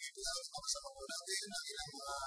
makasama po natin ang ilang mga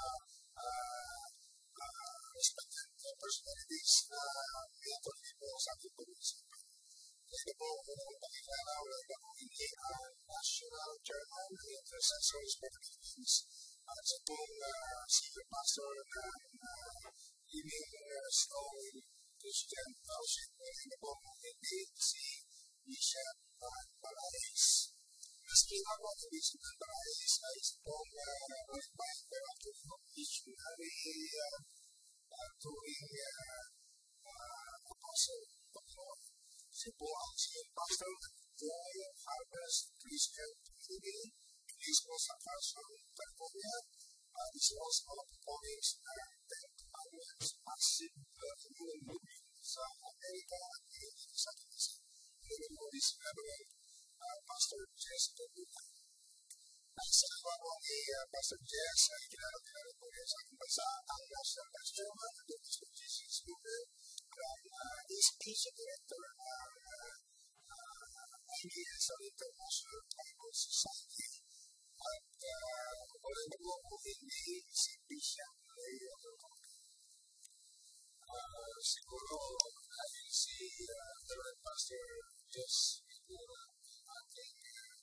respected personalities na pinatuloy po sa ating pag-uusapan. Ito po ang pakikaraw ng Kapamilya ang National Chairman ng Intercessors for the Philippines at sa pong Senior Pastor ng Living Stone Christian Fellowship. Ito po ang si Bishop Paraes. Maski ako ang Bishop Paraes ay isa pong qualified missionary tuwing apostle. Si po ang Senior Pastor ng Joy Harvest Christian Community mismo sa Carson, California. This is also performing Ten Commandments Massive Community Movement sa Amerika at sa Kinsa. Ngayon po is Reverend Pastor Jess Tobuta. Sa ako ni Pastor Jess ay kilala po niya sa aking bansa ang National Vice Chairman ng Dr. Jesus Luber ang Inspiration Director ng IBS sa International Bible Society at wala na po hindi si Bishop Leo. Siguro ay si Reverend Pastor Jess siguro ating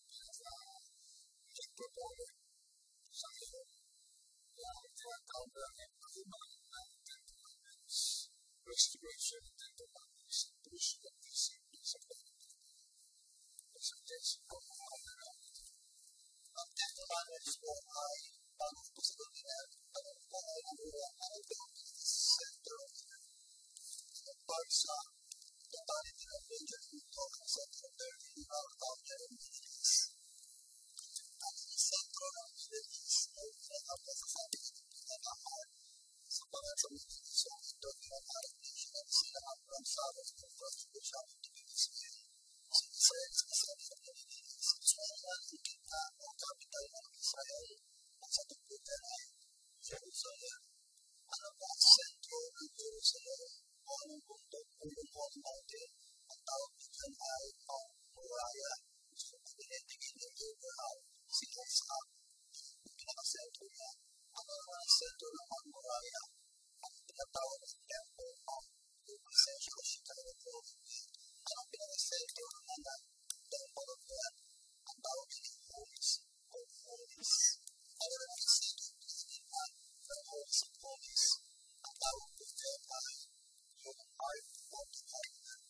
proponent sa iyo ang tinatawag namin pag-ibang ng Ten Commandments, restoration ng Ten Commandments, push ng discipline sa pagkakas. Pastor Jess, ang mga namin. Ang Ten Commandments po ay bagong po sa kanila ang buhay ng buwan ang center ng bansa na bali din ang major dito ang center ng our communities. Ang sentro ng communities ay pinakapasasabi ng pinakahan sa pangasabihin sa ito pinakaharapin at sila ang pangsalos ng contribution of the community. Israel sa kasama ng communities Israel na ikita ang capital ng Israel at sa tuputan ay Jerusalem. Ano ba ang sentro ng Jerusalem? O anong bundok o yung Holy Mountain? Ang tawag dito ay ang Moriah. So, pag-inetigin ng Abraham si Isaac, yung pinaka-sentro niya, ang mga sentro ng ang Moriah, ang pinatawag ng temple of yung essential shikay ng Jehovah. Ang pinaka-sentro ng temple of God, ang tawag ng Holies or Holies. Ang pinaka-sentro ng Holies of Holies, ang tawag dito ay yung Ark of the Covenant.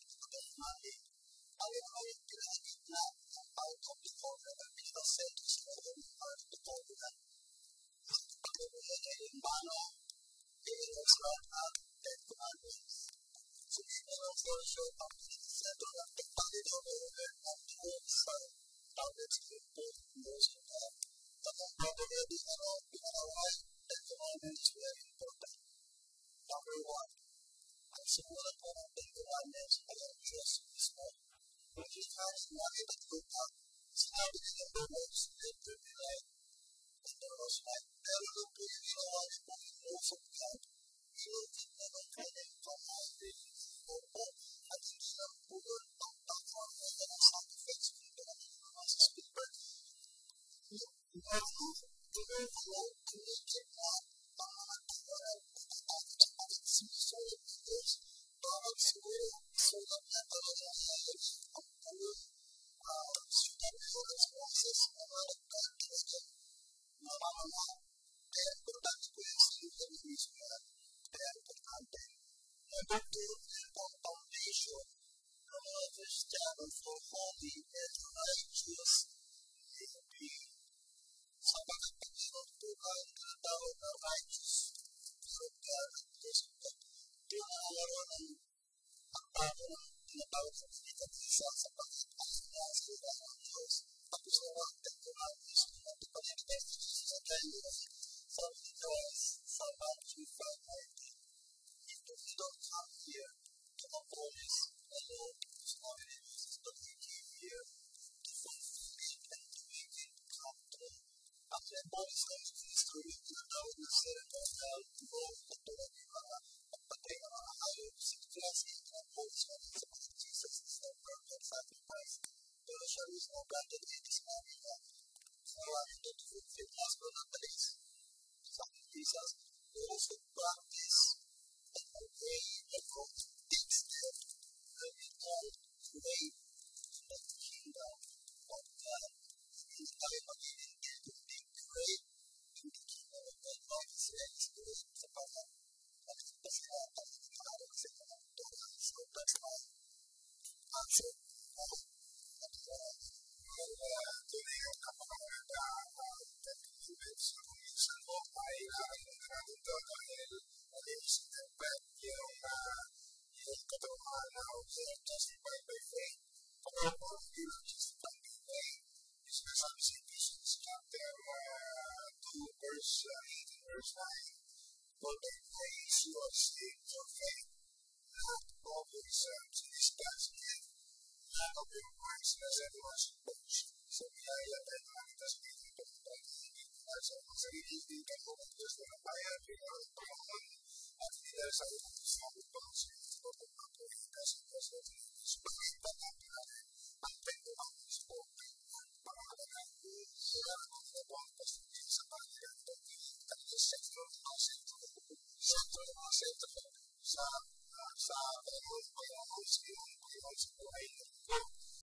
Ang yung pinaka-gitna ng Ark of the Covenant, ang pinaka-sentro sa ng Ark of the Covenant. Ang pinaka-limbano, pinaka-start at Ten Commandments. So, dito ang version ang pinaka-sentro ng pagpapalinover ng Jerusalem. Tawag sa ito, Jerusalem. At ang pagpapalinover ng pinaka-right Ten Commandments is very important. Number 1, ang simulan po ng Ten Commandments ay ang Diyos mismo. Which is having nakit at lupa, sinabi niya ng Romans, let there be light, and there was light. Pero nung po yung ginawa niya po yung rules of God, inutip na ng kanyang pamahali o at hindi lang po yun ang platform na yan ang sacrifice ng pinagin ng mga speaker. Pero inutip na ang mga tawaran at ang sinusulat ng Diyos. Bakit siguro sulat na talaga nangyayari ang buong sulat ng Moses na malagkan talaga mamamama. Kaya importante po yung sinulat ng mismo yan. Kaya importante. Number 2, ang foundation ng mga Kristiyano for holy and righteous living. Sa pagkakapagod po ang tinatawag na righteous from God at Diyos of God. Ito ang laro ng pagbago ng tinatawag sa pilitan isa sa pagkakasya sila ng Diyos. Tapos na ang Ten Commandments na natupalagay sa January from the Joyce sa Matthew 5:19. If you don't come here to the fullness of the Lord, it's not an easy but we came here to fulfill it and to make it come true. Ang fullness ng history na tawag na ceremonial role katulad ng mga pagpatay ng mga hayop sa klase ng fullness ng Jesus is the perfect sacrifice. Pero siya mismo granted it is namin na marami And last but not least, some Jesus also practice a way of things that we call great in the kingdom of God. His time of giving is to be great in the kingdom of God. Not to say it's great sa pala. Kasi nga, kasi so that's my answer. Today ang napakaganda sa commission mo ay natin to dahil in-expect yung katawan na justified by faith. Pagkakabo, hindi lang justified by faith. Yung sinasabi sa Ephesians chapter 2 verse 8 and verse 9. For by grace you are saved through faith, not of yourselves. It is God's gift, not of your works, lest anyone should boast. So biyaya tayo nakita sa ating pagkakalibig at sa mga sarili dito ko ang Diyos na nabayan ng mga panahon at hindi dahil sa itong isang pang sa ito pagpapuhin kasi Diyos na tinigis. Bakit pa natin natin ang pendo ang gusto pangalan natin sila ang mga pangkas sa pangyayan ito at yung sexual concept sa panahon sa iyong buhay ng